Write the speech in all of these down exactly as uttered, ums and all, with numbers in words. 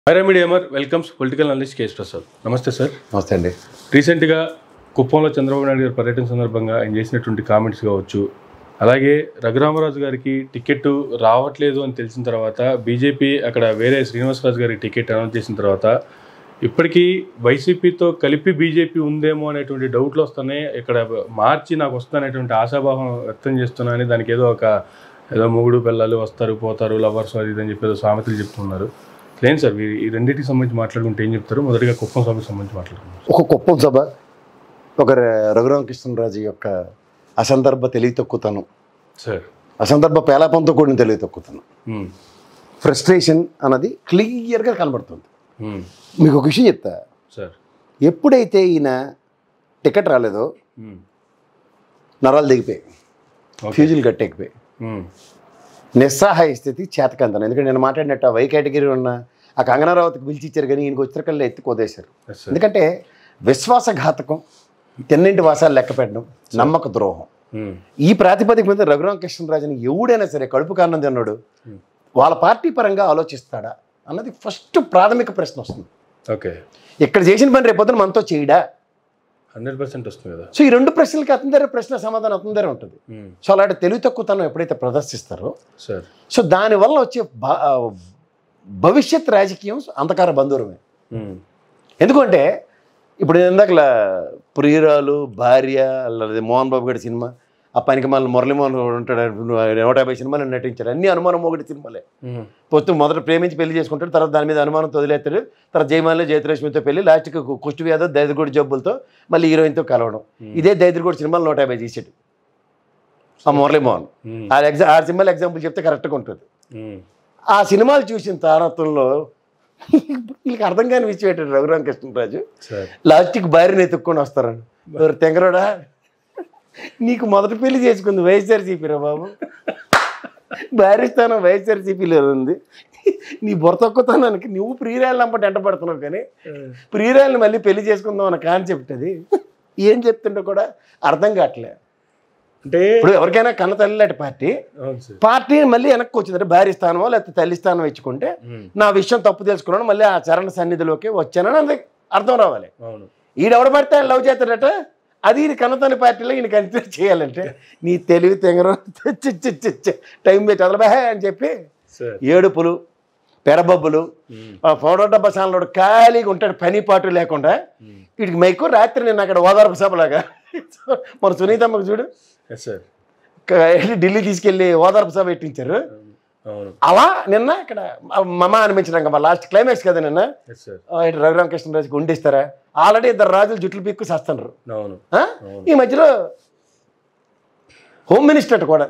Hi Mediamer, welcomes Political Analyst K S Prasad. Namaste sir. నమస్తే అండి. రీసెంట్గా కుప్పంలో చంద్రబాబు నాయుడు గారి పర్యటన సందర్భంగా ఆయన చేసినటువంటి కామెంట్స్ కావచ్చు, అలాగే రఘురామరాజు గారికి టికెట్ రావట్లేదు అని తెలిసిన తర్వాత బీజేపీ అక్కడ వేరే శ్రీనివాసరాజు గారికి టికెట్ అనౌన్స్ చేసిన తర్వాత ఇప్పటికీ వైసీపీతో కలిపి బీజేపీ ఉందేమో అనేటువంటి డౌట్లు వస్తున్నాయి. ఇక్కడ మార్చి నాకు వస్తుందనేటువంటి ఆశాభావం వ్యక్తం చేస్తున్నాయని, దానికి ఏదో ఒక ఏదో మూడు పిల్లలు వస్తారు పోతారు లవర్స్ అది ఇది అని చెప్పి ఏదో సామెతలు చెప్తున్నారు. లేదు సార్, ఈ రెండింటికి సంబంధించి మాట్లాడుకుంటే ఏం చెప్తారు? మొదటిగా కుప్పం సభకు సంబంధించి మాట్లాడుకుంటారు. ఒక కుప్పం సభ, ఒక రఘురామకృష్ణరాజు యొక్క అసందర్భ తెలివి తక్కువతనం సార్, అసందర్భ పేలాపంతో కూడిన తెలివి తక్కువతనం, ఫ్రస్ట్రేషన్ అన్నది క్లియర్గా కనబడుతుంది. మీకు ఒక విషయం చెప్తా సార్, ఎప్పుడైతే ఈయన టికెట్ రాలేదో నరాలు దిగిపోయి ఫ్యూజులు కట్టేకిపోయి నిస్సహాయ స్థితి చేతకంతను. ఎందుకంటే నేను మాట్లాడినట్టు ఆ వై కేటగిరీ ఉన్న ఆ కంగనారావతికి పిలిచి ఇచ్చారు, కానీ ఈయనకు వచ్చిన ఎత్తి కోదేశారు. ఎందుకంటే విశ్వాసఘాతకం, తెన్నింటి వాసాలు లెక్క పెట్టడం, నమ్మక ద్రోహం. ఈ ప్రాతిపదిక మీద రఘురామకృష్ణరాజుని ఎవడైనా సరే కడుపు కారణం తిన్నాడు వాళ్ళ పార్టీ పరంగా ఆలోచిస్తాడా అన్నది ఫస్ట్ ప్రాథమిక ప్రశ్న వస్తుంది. ఓకే, ఇక్కడ చేసిన పని రేపొద్దున మనతో చేయడా హండ్రెడ్ పర్సెంట్ వస్తుంది కదా. సో ఈ రెండు ప్రశ్నలకి అతని దగ్గర ప్రశ్న సమాధానం అతని దగ్గర ఉంటుంది. సో అలాంటి తెలివి తక్కువతనం ఎప్పుడైతే ప్రదర్శిస్తారో సార్, సో దానివల్ల వచ్చే భవిష్యత్ రాజకీయం అంధకార బంధూరమే. ఎందుకంటే ఇప్పుడు ఇందాకలా ప్రియురాలు భార్య లేదా మోహన్ బాబు గారి సినిమా, ఆ పనికి మళ్ళీ మురళీమోహన్ ఉంటాడు, నూట యాభై సినిమాలు నటించాడు, అన్ని అనుమానం ఒకటి సినిమాలే. పొత్తు మొదట ప్రేమించి పెళ్లి చేసుకుంటాడు, తర్వాత దాని మీద అనుమానం వదిలేస్తాడు, తర్వాత జయమాలి జ్యోతిలక్ష్మితో పెళ్లి, లాస్ట్కి కుష్టి వ్యాధి దైద్రగూడి జబ్బులతో మళ్ళీ హీరోయిన్తో కలవడం. ఇదే దైద్రగూడి సినిమాలు నూట యాభై తీసాడు ఆ మురళీమోహన్. ఆ ఎగ్జా ఆ సినిమాలు ఎగ్జాంపుల్ చెప్తే కరెక్ట్గా ఉంటుంది. ఆ సినిమాలు చూసిన తారత్వంలో వీళ్ళకి అర్థం కాని విషయం ఏంటంటే రఘురామకృష్ణరాజు లాస్ట్కి భార్యని ఎత్తుక్కొని వస్తారని. ఎవరు తెంగరోడా, నీకు మొదటి పెళ్లి చేసుకుంది వైఎస్ఆర్సీపీ రా బాబు, భార్య స్థానం వైఎస్ఆర్సీపీలో ఉంది, నీ బొరతొక్కుతానానికి నువ్వు ప్రియురాళ్ళని అంపటి ఎంట పడుతున్నావు, కానీ ప్రియురాళ్ళని మళ్ళీ పెళ్లి చేసుకుందాం అన్న కాన్సెప్ట్ అది. ఏం చెప్తుంటే కూడా అర్థం కావట్లే. అంటే ఇప్పుడు ఎవరికైనా కన్న తల్లి లాంటి పార్టీ పార్టీ మళ్ళీ వెనక్కి వచ్చిందంటే భార్య స్థానమో లేకపోతే తల్లి స్థానం ఇచ్చుకుంటే నా విషయం తప్పు తెలుసుకున్నాను మళ్ళీ ఆ చరణ సన్నిధిలోకి వచ్చానని అది అర్థం రావాలి. ఈడెవడ పడితే ఆయన లవ్ చేస్తాడట, అది ఈయన కన్నతల్లి పార్టీలో ఈయన కన్సిడర్ చేయాలంటే నీ తెలివి తెంగరం టైం పెట్టి అదలబాహే అని చెప్పి ఏడుపులు పెడబొబ్బులు ఫోటో డబ్బా సాన్లో ఖాళీగా ఉంటాడు, పని పాటు లేకుండా. వీడికి మైకు రాత్రి నేను అక్కడ ఓదార్పు సభలాగా మన సునీతమ్మకు చూడు ఢిల్లీ తీసుకెళ్ళి ఓదార్పు సభ పెట్టించారు, అలా నిన్న ఇక్కడ మమ అనిపించడం కదా లాస్ట్ క్లైమాక్స్ కదా నిన్న రఘురామకృష్ణరాజుకి ఉండిస్తారా. ఆల్రెడీ ఇద్దరు రాజులు జుట్లు పీక్కు చేస్తున్నారు. ఈ మధ్యలో హోమ్ మినిస్టర్ కూడా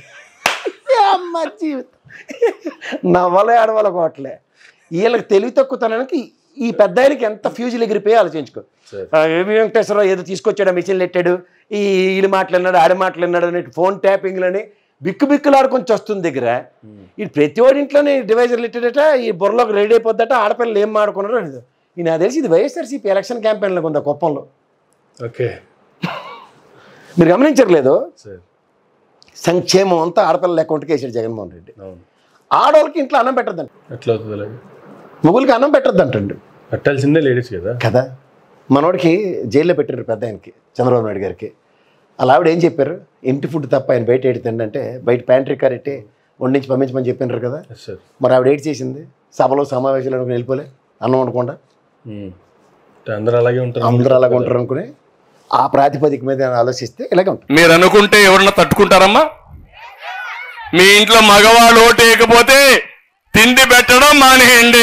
జీవితం నవ్వలే ఆడవాళ్ళ కోట్లే. వీళ్ళకి తెలివి తక్కువతనానికి ఈ పెద్ద ఆయనకి ఎంత ఫ్యూజులు ఎగిరిపోయి ఆలోచించుకో. ఏమి వెంకటేశ్వరరావు ఏదో తీసుకొచ్చాడు, మిషన్లు ఎట్టాడు, ఈ ఈడు మాట్లాడినాడు ఆడ మాట్లాడినాడు అని ఫోన్ ట్యాపింగ్లని బిక్కు బిక్కులాడుకొని వస్తుంది దగ్గర. ఈ ప్రతి వాడి ఇంట్లోనే డివైజర్లు ఎట్టాడట, ఈ బుర్రలోకి రెడీ అయిపోద్దట, ఆడపిల్లలు ఏం ఆడుకున్నారో అనేది. ఈ నాకు తెలిసి ఇది వైఎస్ఆర్సీపీ ఎలక్షన్ క్యాంపెయిన్లకు ఉందా కుప్పంలో. ఓకే, మీరు గమనించట్లేదు, సంక్షేమం అంతా ఆడపిల్లల అకౌంట్కి వేసాడు జగన్మోహన్ రెడ్డి. ఆడవాళ్ళకి ఇంట్లో అన్నం పెట్టద్దంట, ఎట్లా మొగులకి అన్నం పెట్టద్దంటండి, పెట్టాల్సిందే లేడీస్ కదా కదా. మనోడికి జైల్లో పెట్టారు పెద్ద ఆయనకి, చంద్రబాబు నాయుడు గారికి. అలా ఆవిడ ఏం చెప్పారు, ఇంటి ఫుడ్ తప్ప ఆయన బయట ఏడుతండి అంటే బయట ప్యాంట్రీ కారెట్టి వండించి పంపించమని చెప్పినారు కదా. మరి ఆవిడ ఏడు చేసింది, సభలో సమావేశాలు వెళ్ళిపోలే అన్నం వండకుండా. అందరూ అలాగే ఉంటారు అందరూ అలాగే ఉంటారు అనుకుని ఆ ప్రాతిపదిక మీద ఆలోచిస్తే ఇలాగే ఉంటుంది. మీరు అనుకుంటే ఎవరన్నా తట్టుకుంటారమ్మా? మీ ఇంట్లో మగవాళ్ళు ఓటు వేయకపోతే తిండి పెట్టడం మానేయండి.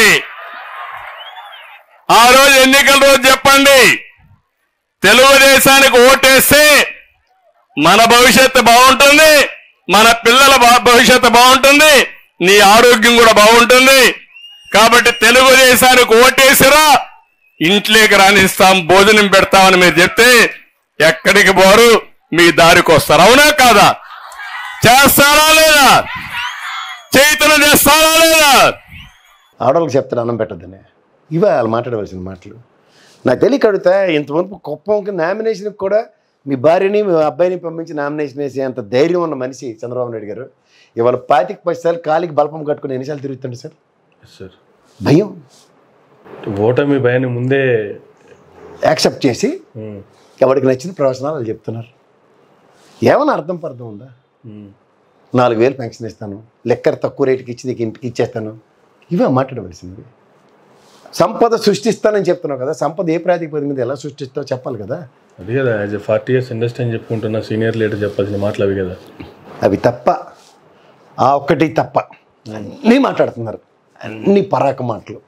ఆ రోజు ఎన్నికల రోజు చెప్పండి, తెలుగుదేశానికి ఓటేస్తే మన భవిష్యత్తు బాగుంటుంది, మన పిల్లల భవిష్యత్తు బాగుంటుంది, నీ ఆరోగ్యం కూడా బాగుంటుంది. కాబట్టి తెలుగుదేశానికి ఓటేసిరా, ఇంట్లోకి రానిస్తాం, భోజనం పెడతామని మీరు చెప్తే ఎక్కడికి పోరు, మీ దారికి వస్తారు. అవునా కాదా? చేస్తారా లేదా? చైతన్యం చేస్తారా లేదా? ఆడవాళ్ళకి చెప్తాను అన్నం పెట్టద్దని, ఇవే వాళ్ళు మాట్లాడవలసిన మాటలు. నాకు తెలియక అడుగుతా, ఇంతవరకు కుప్పంకి నామినేషన్కి కూడా మీ భార్యని మీ అబ్బాయిని పంపించి నామినేషన్ వేసే అంత ధైర్యం ఉన్న మనిషి చంద్రబాబు నాయుడు గారు. ఇవాళ పాతిక పది సార్లు కాలికి బల్పం కట్టుకుని ఎన్నిసార్లు తిరుగుతుండే సార్. సార్ భయం ఓటమి భయాన్ని ముందే యాక్సెప్ట్ చేసి ఎవరికి నచ్చిన ప్రవచనాలు వాళ్ళు చెప్తున్నారు. ఏమైనా అర్థం పర్థం ఉందా? నాలుగు వేలు పెన్షన్ ఇస్తాను, లెక్కర తక్కువ రేటుకి ఇచ్చి నీకు ఇంటికి ఇచ్చేస్తాను, ఇవే మాట్లాడవలసింది. సంపద సృష్టిస్తానని చెప్తున్నావు కదా, సంపద ఏ ప్రాతిపదిక మీద ఎలా సృష్టిస్తావో చెప్పాలి కదా. అది కదా as a forty years industry అని చెప్పుకుంటున్న సీనియర్ లీడర్ చెప్పాల్సిన మాటలు అవి కదా. అవి తప్ప, ఆ ఒక్కటి తప్ప అన్నీ మాట్లాడుతున్నారు, అన్ని పరాక మాటలు.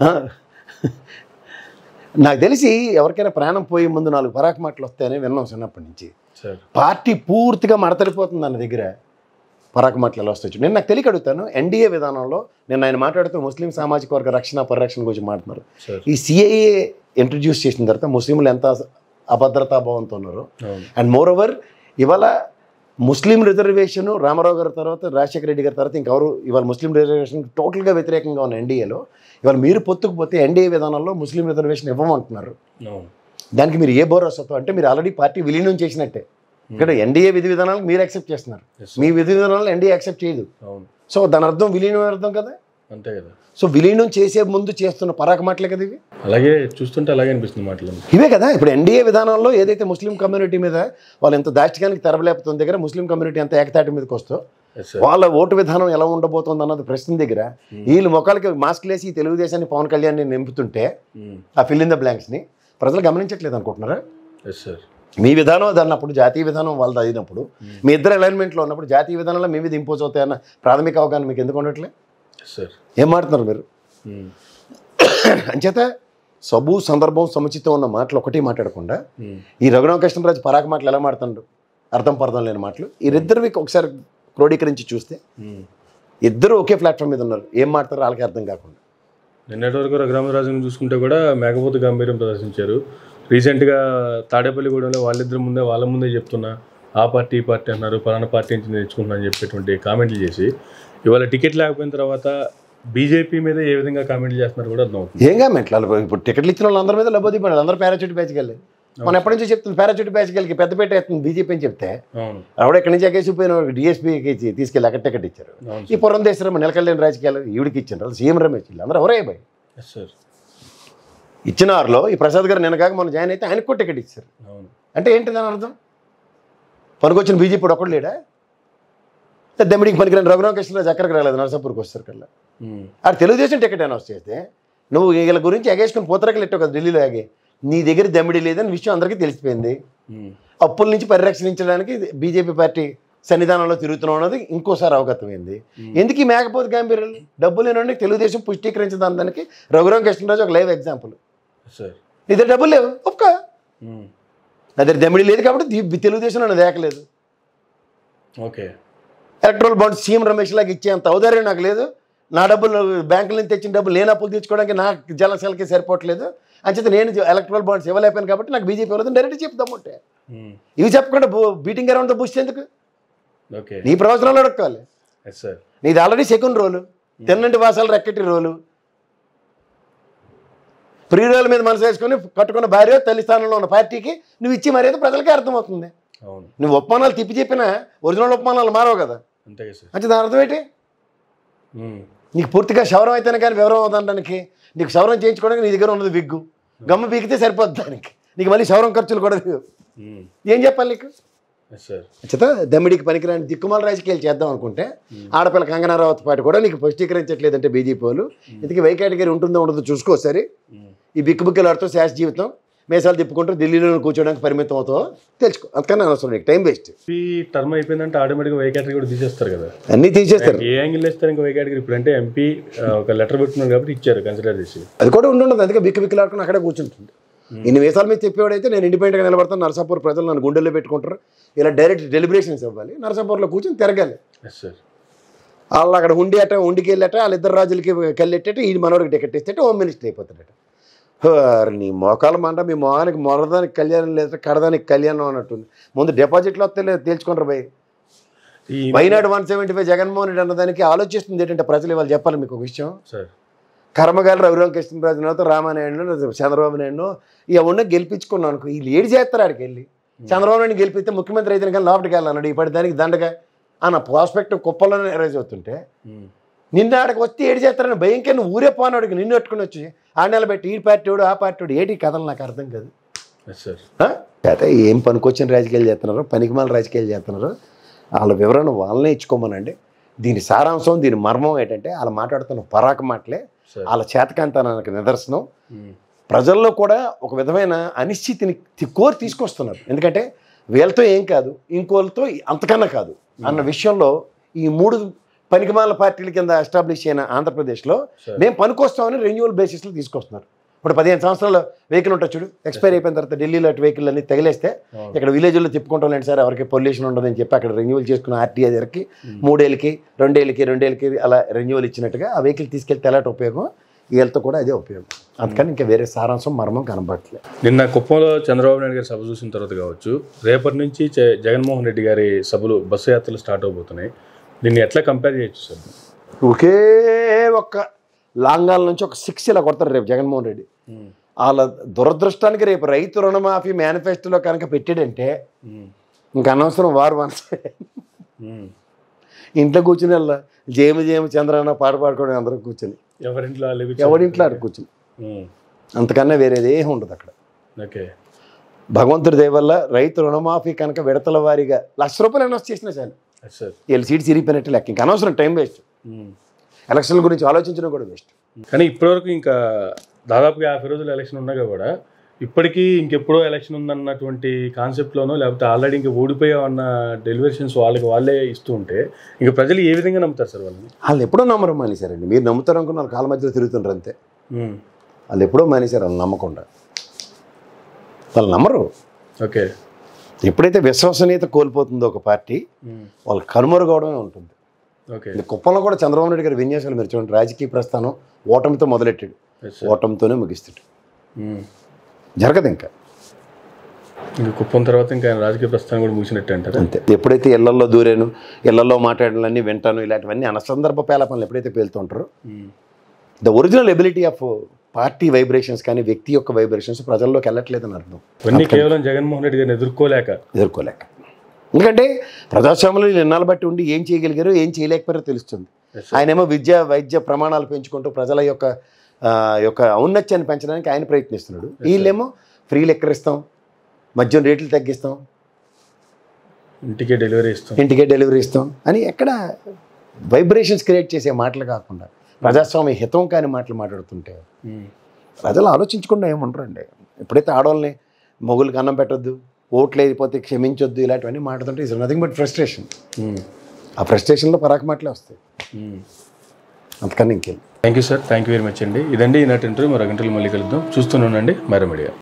నాకు తెలిసి ఎవరికైనా ప్రాణం పోయే ముందు నాలుగు పరాక మాటలు వస్తాయని విన్నాం చిన్నప్పటి నుంచి. పార్టీ పూర్తిగా మడతడిపోతుంది అన్న దగ్గర పరాక మాటలు ఎలా వస్తాయి. నేను నాకు తెలియక అడుగుతాను, ఎన్డీఏ విధానంలో నేను ఆయన మాట్లాడుతూ ముస్లిం సామాజిక వర్గ రక్షణ పరిరక్షణ గురించి మాట్లాడుతున్నారు. ఈ సిఏఏ ఇంట్రడ్యూస్ చేసిన తర్వాత ముస్లింలు ఎంత అభద్రతాభావంతో ఉన్నారు. అండ్ మోర్ ఓవర్ ఇవాళ ముస్లిం రిజర్వేషన్ రామారావు గారి తర్వాత రాజశేఖర రెడ్డి గారి తర్వాత ఇంకెవరు ఇవాళ ముస్లిం రిజర్వేషన్ టోటల్గా వ్యతిరేకంగా ఉన్న ఎన్డీఏలో ఇవాళ మీరు పొత్తుకుపోతే ఎన్డీఏ విధానంలో ముస్లిం రిజర్వేషన్ ఇవ్వమంటున్నారు. దానికి మీరు ఏ భరోసాతో అంటే మీరు ఆల్రెడీ పార్టీ విలీనం చేసినట్టే. ఇక్కడ ఎన్డీఏ విధి విధానాలకు మీరు యాక్సెప్ట్ చేస్తున్నారు, మీ విధి విధానాలు ఎన్డీఏ యాక్సెప్ట్ చేయదు. సో దాని అర్థం విలీనం అర్థం కదా, అంతే కదా. సో విలీనం చేసే ముందు చేస్తున్న పరాక మాటలే కదా ఇవి. అలాగే చూస్తుంటే అలాగే అనిపిస్తుంది మాటలు ఇవే కదా. ఇప్పుడు ఎన్డీఏ విధానంలో ఏదైతే ముస్లిం కమ్యూనిటీ మీద వాళ్ళు ఎంత దాష్టికానికి తెరవలేపుతున్న దగ్గర ముస్లిం కమ్యూనిటీ ఎంత ఏకతాటి మీదకి వస్తూ వాళ్ళ ఓటు విధానం ఎలా ఉండబోతుంది అన్నది ప్రశ్న దగ్గర వీళ్ళు మొక్కలకి మాస్క్ లేసి తెలుగుదేశాన్ని పవన్ కళ్యాణ్ నింపుతుంటే ఆ ఫిల్ ఇన్ ద బ్లాంక్స్ని ప్రజలు గమనించట్లేదు అనుకుంటున్నారా? మీ విధానం అది అన్నప్పుడు జాతీయ విధానం వాళ్ళది అయినప్పుడు మీ ఇద్దరు అలైన్మెంట్లో ఉన్నప్పుడు జాతీయ విధానంలో మీ మీద ఇంపోజ్ అవుతాయన్న ప్రాథమిక అవగాహన మీకు ఎందుకు ఉండట్లే? ఏం మాట్లాడుతున్నారు మీరు? అంచేత సబు సందర్భం సముచితం ఉన్న మాటలు ఒకటి మాట్లాడకుండా ఈ రఘురామకృష్ణరాజు పరాక మాటలు ఎలా మాట్లాడు అర్థం పర్థం లేని మాటలు వీరిద్దరు ఒకసారి క్రోడీకరించి చూస్తే ఇద్దరు ఒకే ప్లాట్ఫామ్ మీద ఉన్నారు. ఏం మాట్లాడతారో వాళ్ళకి అర్థం కాకుండా. నిన్నటి వరకు రఘురామరాజుని చూసుకుంటే కూడా మేకపోతు గంభీర్యం ప్రదర్శించారు. రీసెంట్గా తాడేపల్లిగూడెంలో వాళ్ళిద్దరు ముందే వాళ్ళ ముందే చెప్తున్నా ఆ పార్టీ ఈ పార్టీ అన్నారు, పలానా పార్టీ నుంచి నేర్చుకుంటున్నా అని చెప్పేటువంటి కామెంట్లు చేసి ఇవాళ టికెట్ లేకపోయిన తర్వాత బీజేపీ మీద ఏ విధంగా కామెంట్లు చేస్తున్నారు కూడా అర్థం అవుతుంది. ఏం కామెంట్లు? ఇప్పుడు టికెట్లు ఇచ్చిన వాళ్ళు అందరి మీద లబ్బోది పడాలి, అందరూ పారాచూట్ బ్యాచ్కి వెళ్ళి మనం ఎప్పటి నుంచో చెప్తుంది పారాచూట్ బ్యాచ్కి వెళ్ళి పెద్దపేట వేస్తుంది బీజేపీ అని చెప్తే ఆవిడ ఎక్కడి నుంచి ఎగేసిపోయిన డిఎస్పీకి ఇచ్చి తీసుకెళ్ళి అక్కడ టికెట్ ఇచ్చారు. ఈ పురంధేశ్వరం నిలకడలేని రాజకీయాలు ఈవిడికి ఇచ్చారు, సీఎం రమేష్ వీళ్ళు అందరూ ఎవరే బాయ్ ఇచ్చిన వారిలో ఈ ప్రసాద్ గారు నిన్న కాక మనం జాయిన్ అయితే ఆయనకు కూడా టికెట్ ఇచ్చారు. అంటే ఏంటి దాని అర్థం? పనికొచ్చిన బీజేపీ ఒక్కడు లేడా? దమ్మిడికి పనికిరాని రఘురామకృష్ణరాజు అక్కడికి రాలేదు, నరసాపూర్కి వస్తారు కల్లా. ఆడ తెలుగుదేశం టికెట్ అనౌన్స్ చేస్తే నువ్వు వీళ్ళ గురించి ఎగేసుకుని పూతరకలు ఎట్టావు కదా ఢిల్లీలో ఆగి, నీ దగ్గర దమ్మిడి లేదని విషయం అందరికీ తెలిసిపోయింది. అప్పుల నుంచి పరిరక్షించడానికి బీజేపీ పార్టీ సన్నిధానంలో తిరుగుతున్నాం అన్నది ఇంకోసారి అవగతమైంది. ఎందుకు ఈ మేకపోతే గాంభీర్యాలు? డబ్బులు లేనండి తెలుగుదేశం పుష్టీకరించదాని దానికి రఘురామకృష్ణరాజు ఒక లైవ్ ఎగ్జాంపుల్. నీ దగ్గర డబ్బులు లేవు ఒక్క, నా దగ్గర దమ్మిడి లేదు కాబట్టి తెలుగుదేశం నన్ను దేకలేదు. Okay, electoral bond CM Ramesh లాగా ఇచ్చేంత ఔదార్యం నాకు లేదు. నా డబ్బులు బ్యాంకుల నుంచి తెచ్చిన డబ్బులు నేను అప్పులు తీర్చుకోవడానికి నాకు జలశాలకి సరిపోవట్లేదు. అంచేత నేను ఎలక్ట్రల్ బాండ్స్ ఇవ్వలేకపోయాను కాబట్టి నాకు బీజేపీ ఇవ్వలేదు డైరెక్ట్ చెప్తామంటే ఇవి చెప్పకుండా బీటింగ్ అరౌండ్ ద బుష్ ఎందుకు? నీ ప్రవచనాలు అడుక్కోవాలి. నీది ఆల్రెడీ సెకండ్ రోలు, తెన్నంటి వాసాలు రెక్కటి రోలు. ప్రియురాల మీద మనసు వేసుకొని కట్టుకున్న భార్య తల్లి స్థానంలో ఉన్న పార్టీకి నువ్వు ఇచ్చి మర్యాద ప్రజలకే అర్థమవుతుంది. నువ్వు ఉపమానాలు తిప్పి చెప్పినా ఒరిజినల్ ఉపమానాలు మారవు కదా. అంటే దాని అర్థం ఏంటి? నీకు పూర్తిగా క్షవరం అయితేనే కానీ వివరం అవుతానికి నీకు క్షవరం చేయించుకోవడానికి నీ దగ్గర ఉన్నది విగ్గు గమ్మ పీకితే సరిపోద్ది దానికి, నీకు మళ్ళీ క్షవరం ఖర్చులు కూడా ఏం చెప్పాలి నీకు? చేత దమ్మిడికి పనికిరాని దిక్కుమాల రాజకీయాలు చేద్దాం అనుకుంటే ఆడపిల్ల కంగనా రావత్ పాటు కూడా నీకు పుష్టీకరించట్లేదంటే బీజేపీ వాళ్ళు ఇంతకీ వై కేటగిరీ ఉంటుందో ఉండదో చూసుకో. సరే ఈ బిక్కు బిక్కులాడుతూ శాస జీవితం మేసాలు తిప్పుకుంటూ ఢిల్లీలో కూర్చోడానికి పరిమితం అవుతావు తెలుసుకో. అంతకన్నా అనవసరం నీకు టైం వేస్ట్. ఈ టర్మ్ అయిపోయిందంటే ఆటోమేటిక్గా వై కేటగిరీ కూడా తీసేస్తారు కదా, అన్నీ తీసేస్తారు. ఏ యాంగిల్ ఇస్తారు ఇంకా వై కేటగిరీ? ఇప్పుడు అంటే ఎంపీ ఒక లెటర్ పెట్టుకున్నారు కాబట్టి ఇచ్చారు కన్సిడర్ చేసి, అది కూడా ఉండదు. అందుకే బిక్కు బిక్కులాడుకుని అక్కడే కూర్చుంటుంది. ఇన్ని వేసాల మీద చెప్పేవాడైతే నేను ఇండిపెండెంట్గా నిలబడతాను, నరసాపూర్ ప్రజలు నన్ను గుండెల్లో పెట్టుకుంటారు, ఇలా డైరెక్ట్ డెలిబరేషన్స్ ఇవ్వాలి, నరసాపూర్లో కూర్చొని తిరగాలి. వాళ్ళు అక్కడ ఉండి అట ఉండికి వెళ్ళట వాళ్ళిద్దరు రాజులకి కళ్ళెట్టేట ఈ మనోడికి టికెట్ ఇస్తే హోమ్ మినిస్టర్ అయిపోతాడట. నీ మోకాల మంట మీ మొహానికి మొరదానికి కళ్యాణం లేదా కడదానికి కళ్యాణం అన్నట్టుంది. ముందు డిపాజిట్లు వస్తే లేదు తేల్చుకుంటారు భయ్. Why not one seventy five Jaganmohan Reddy అన్నదానికి ఆలోచిస్తుంది ఏంటంటే ప్రజలు ఇవాళ చెప్పాలి మీకు ఒక విషయం. కర్మగాలి రఘురామకృష్ణరాజునతో రామానాయుడు చంద్రబాబు నాయుడు ఇక ఉన్న గెలిపించుకున్నాను అనుకో, వీళ్ళు ఏడు చేస్తారు ఆడికి వెళ్ళి. చంద్రబాబు నాయుడు గెలిపిస్తే ముఖ్యమంత్రి అయితే కానీ లోపలికి వెళ్ళాలన్నాడు, ఇప్పటి దానికి దండగా అన్న ప్రాస్పెక్ట్ కుప్పలోనే రైజ్ అవుతుంటే నిన్న ఆడకి వస్తే ఏడు చేస్తారని భయంకర నువ్వు ఊరే పోనాడికి నిన్ను పెట్టుకుని వచ్చి ఆ నెల పెట్టి ఈ పార్టీ వాడు ఆ పార్టీ వాడు ఏటి కథలు నాకు అర్థం కాదు. అయితే ఏం పనికొచ్చిన రాజకీయాలు చేస్తున్నారు, పనికిమాల రాజకీయాలు చేస్తున్నారు, వాళ్ళ వివరణ వాళ్ళనే ఇచ్చుకోమనండి. దీని సారాంశం దీని మర్మం ఏంటంటే వాళ్ళు మాట్లాడుతున్న పరాక మాటలే వాళ్ళ చేతకాంతనానికి నిదర్శనం. ప్రజల్లో కూడా ఒక విధమైన అనిశ్చితిని కోరి తీసుకొస్తున్నారు. ఎందుకంటే వీళ్ళతో ఏం కాదు ఇంకోళ్ళతో అంతకన్నా కాదు అన్న విషయంలో ఈ మూడు పనికిమాల పార్టీల కింద ఎస్టాబ్లిష్ అయిన ఆంధ్రప్రదేశ్లో మేము పనికొస్తామని రెన్యువల్ బేసిస్లో తీసుకొస్తున్నారు. ఇప్పుడు పదిహేను సంవత్సరాల వెహికల్ ఉంటుంది చూడు, ఎక్స్పైర్ అయిపోయిన తర్వాత ఢిల్లీలో అటు వెహికల్ అన్ని తగిలేస్తే ఇక్కడ విలేజ్లో తిప్పుకుంటాం లేండి సార్, ఎవరికి పొల్యూషన్ ఉండదని చెప్పి అక్కడ రెన్యువల్ చేసుకున్న ఆర్టీఐ దగ్గరికి మూడేళ్ళకి రెండేళ్ళకి రెండేళ్ళకి అలా రెన్యువల్ ఇచ్చినట్టుగా ఆ వెహికల్ తీసుకెళ్తే ఎలాంటి ఉపయోగం వీళ్ళతో కూడా అదే ఉపయోగం. అందుకని ఇంకా వేరే సారాంశం మర్మం కనబడట్లేదు. నిన్న కుప్పంలో చంద్రబాబు నాయుడు గారి సభ చూసిన తర్వాత కావచ్చు, రేపటి నుంచి జగన్మోహన్ రెడ్డి గారి సభలు బస్సు యాత్రలు స్టార్ట్ అవబోతున్నాయి. దీన్ని ఎట్లా కంపేర్ చేయొచ్చు సార్? ఒకే ఒక్క లాంగాల నుంచి ఒక సిక్స్ ఇలా కొడతారు రేపు జగన్మోహన్ రెడ్డి. వాళ్ళ దురదృష్టానికి రేపు రైతు రుణమాఫీ మేనిఫెస్టోలో కనుక పెట్టాడంటే ఇంకా అనవసరం వారు వన్స్ ఇంట్లో కూర్చుని వెళ్ళా జేమ జేమ చంద్రన్న పాట పాడుకోవడం అందరూ కూర్చొని ఎవరింట్లో ఎవరింట్లో ఆడు కూర్చుని అంతకన్నా వేరేది ఏమి ఉండదు అక్కడ. ఓకే, భగవంతుడి దయ వల్ల రైతు రుణమాఫీ కనుక విడతల వారీగా లక్ష రూపాయలు ఇన్వెస్ట్ చేసినా చాలు, వీళ్ళు సీట్ చిరిగిపోయినట్టు లెక్క. ఇంకా అనవసరం టైం వేస్ట్, ఎలక్షన్ల గురించి ఆలోచించడం కూడా వేస్ట్. కానీ ఇప్పటివరకు ఇంకా దాదాపుగా యాభై రోజులు ఎలక్షన్ ఉండగా కూడా ఇప్పటికీ ఇంకెప్పుడో ఎలక్షన్ ఉందన్నటువంటి కాన్సెప్ట్లోనో లేకపోతే ఆల్రెడీ ఇంకా ఓడిపోయామన్న డెలివరేషన్స్ వాళ్ళకి వాళ్ళే ఇస్తూ ఉంటే ఇంకా ప్రజలు ఏ విధంగా నమ్ముతారు సార్ వాళ్ళని? వాళ్ళు ఎప్పుడో నమ్మరు మానేశారండి. మీరు నమ్ముతారు అనుకున్న వాళ్ళు కాళ్ళ మధ్యలో తిరుగుతుంటారు అంతే. వాళ్ళు ఎప్పుడో మానేశారు వాళ్ళు నమ్మకుండా. వాళ్ళు నమ్మరు. ఓకే, ఎప్పుడైతే విశ్వసనీయత కోల్పోతుందో ఒక పార్టీ వాళ్ళు కనుమరుగవడమే ఉంటుంది. ఓకే, కుప్పంలో కూడా చంద్రబాబు నాయుడు గారి విన్యాసాలు మీరు చూడండి. రాజకీయ ప్రస్థానం ఓటమితో మొదలెట్టాడు, ఓటమితోనే ముగిస్తాడు. జరగదు ఇంకా ఇంకా కుప్పం తర్వాత ఇంకా రాజకీయ ప్రస్థానం కూడా ముగిసినట్టు అంటారు అంతే. ఎప్పుడైతే ఇళ్లలో దూరాను, ఇళ్లలో మాట్లాడాలన్నీ వింటాను, ఇలాంటివన్నీ అనసందర్భ పేలపనలు ఎప్పుడైతే పేలుతూ ఉంటారో the original ability of party vibrations కానీ వ్యక్తి యొక్క వైబ్రేషన్స్ ప్రజల్లోకి వెళ్ళట్లేదని అర్థం. ఇవన్నీ కేవలం జగన్మోహన్ రెడ్డి గారిని ఎదుర్కోలేక ఎదుర్కోలేక ఎందుకంటే ప్రజాస్వామ్యంలో ఎన్నాళ్ళు బట్టి ఉండి ఏం చేయగలిగారో ఏం చేయలేకపోయారో తెలుస్తుంది. ఆయనేమో విద్య వైద్య ప్రమాణాలు పెంచుకుంటూ ప్రజల యొక్క యొక్క ఔన్నత్యాన్ని పెంచడానికి ఆయన ప్రయత్నిస్తున్నాడు. వీళ్ళేమో ఫ్రీ లెక్కర్ ఇస్తాం, మద్యం రేట్లు తగ్గిస్తాం, ఇంటికే డెలివరీ ఇస్తాం ఇంటికే డెలివరీ ఇస్తాం అని ఎక్కడ వైబ్రేషన్స్ క్రియేట్ చేసే మాటలు కాకుండా ప్రజాస్వామ్య హితం కాని మాటలు మాట్లాడుతుంటే ప్రజలు ఆలోచించకుండా ఏముంటారండి. ఎప్పుడైతే ఆడవాళ్ళని మొగుళ్ళకి అన్నం పెట్టొద్దు, ఓట్లు అయిపోతే క్షమించొద్దు, ఇలాంటివన్నీ మాట్లాడుతుంటే ఇట్స్ నథింగ్ బట్ ఫ్రస్ట్రేషన్. ఆ ఫ్రస్ట్రేషన్లో పరాక మాటలే వస్తాయి, అంతకన్నా ఇంకేం. Thank you sir, thank you very much అండి. ఇదండి ఈనాటి ఇంటర్వ్యూ. మరో గంటలు మళ్ళీ కలుద్దాం. చూస్తూనే ఉండండి మైరా మీడియా.